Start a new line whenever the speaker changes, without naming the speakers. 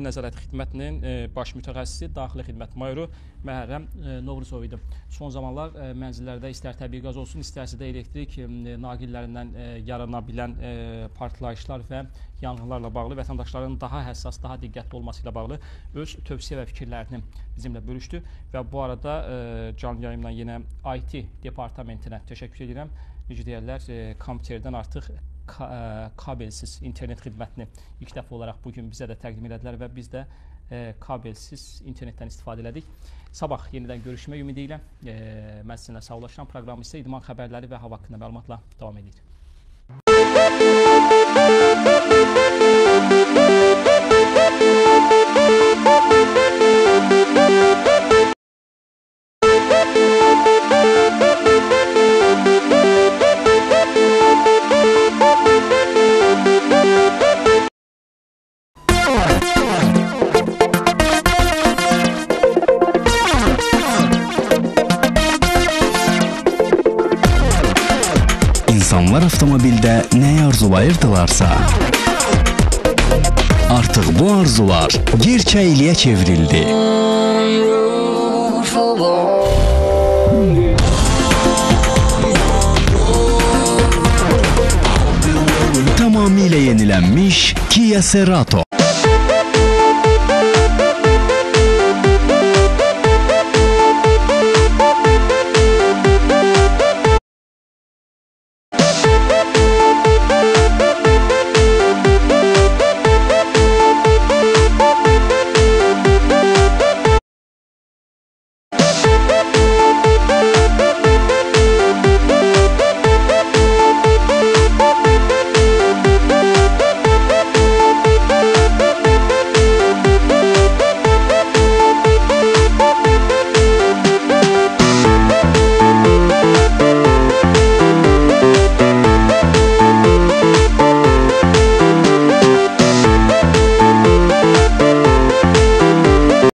Nəzarət Xidmətinin baş mütəxəssisi, daxili xidmət mayoru Məhərrəm Novruzov idi. Son zamanlar mənzillərdə istər təbii qaz olsun, istərsə də elektrik naqillərindən yarana bilən partlayışlar və yanğınlarla bağlı vətəndaşların daha həssas, daha diqqətli olması ilə bağlı öz tövsiyə və fikirlərini bizimlə bölüşdü və bu arada canlı yayımdan yenə IT departamentinə təşəkkür edirəm. Necə deyərlər, kompüterdən artıq kabelsiz internet xidmətini ilk dəfə olaraq bugün bizə də təqdim elədilər və biz də kabelsiz internetdən istifadə elədik. Sabah yenidən görüşmək ümidi ilə mən sizinlə sağollaşıram. Proqramı isə idman xəbərləri və hava haqqında məlumatla davam edir.
İnsanlar avtomobildə nəyi arzulayırdılarsa, artıq bu arzular gerçəkliyə çevrildi. Tamamilə yenilənmiş Kia Cerato.